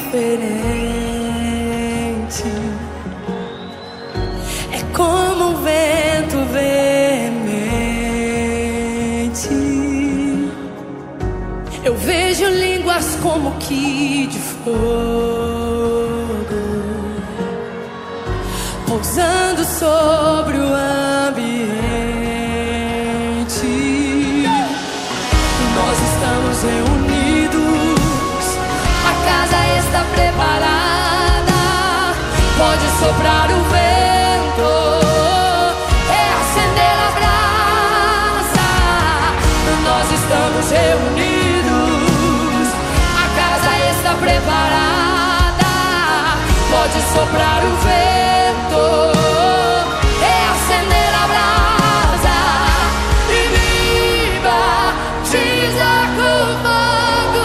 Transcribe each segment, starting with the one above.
diferente. É como um vento veemente. Eu vejo línguas como que de fogo pousando sobre o ambiente. Nós estamos reunidos, a casa está preparada. Pode soprar o vento, reacender a brasa. Nós estamos reunidos, a casa está preparada. Pode soprar o vento, reacender a brasa. E me batiza com fogo,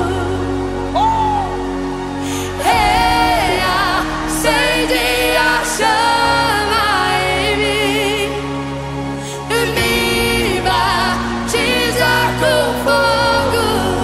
reacende a chama em mim. E me batiza com fogo,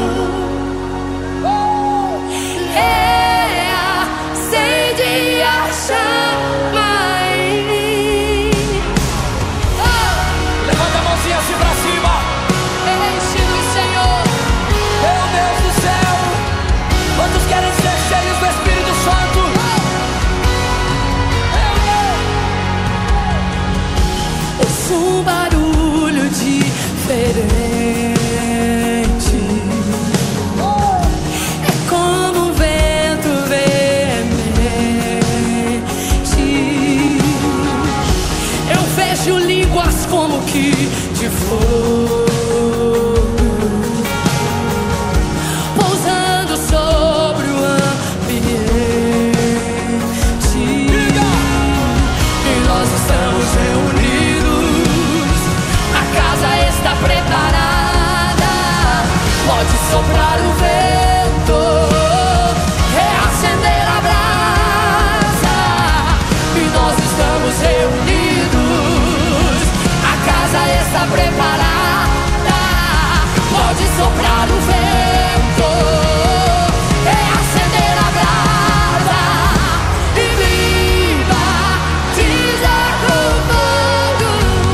reacende a chama em mim. Levanta a mãozinha assim pra cima. Enche-nos, Senhor. Meu Deus do céu, quantos querem ser cheios do Espírito Santo? Ouço um barulho diferente. É como um vento veemente. Eu vejo línguas como que de fogo pousando sobre o ambiente. E nós estamos reunidos, a casa está preparada. Pode soprar o vento, reacender a brasa. E nós estamos reunidos, a casa está preparada. Pode soprar o vento, reacender a brasa. E me batiza com fogo,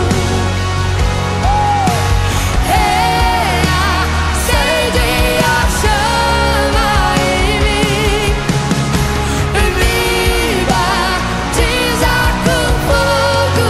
reacende a chama em mim. E me batiza com fogo,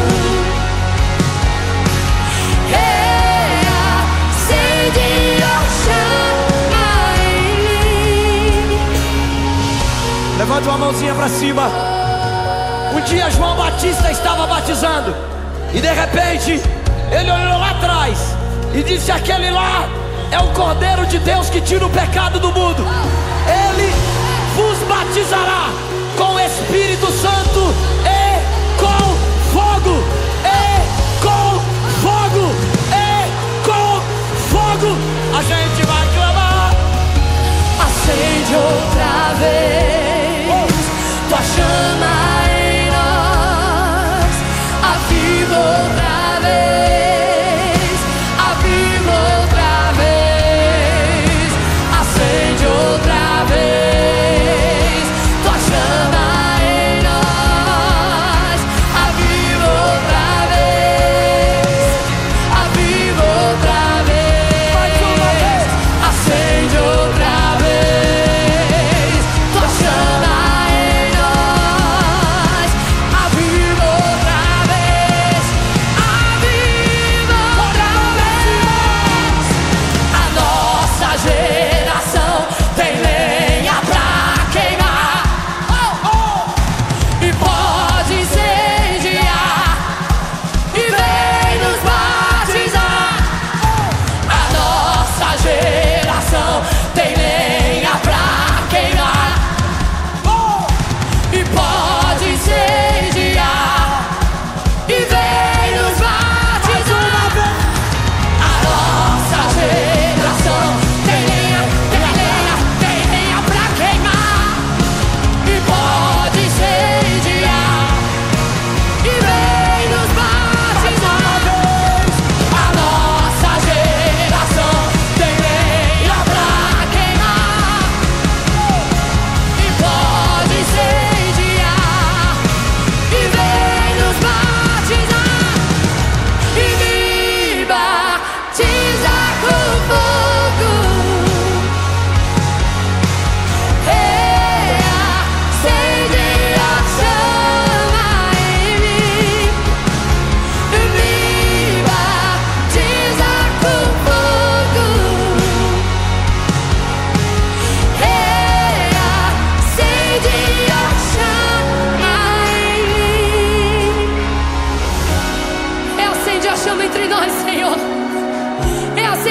reacende a chama em mim. Levanta uma mãozinha pra cima. Um dia João Batista estava batizando, e de repente ele olhou lá atrás e disse: aquele lá é o Cordeiro de Deus que tira o pecado do mundo. Ele vos batizará com o Espírito Santo e com fogo, e com fogo, e com fogo. A gente vai clamar. Acende outra vez tua chama em nós. Aviva outra vez, aviva outra vez. Acende outra vez tua chama em nós. Aviva outra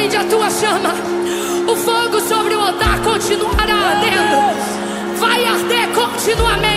acende a tua chama. O fogo sobre o altar continuará ardendo. Vai arder continuamente.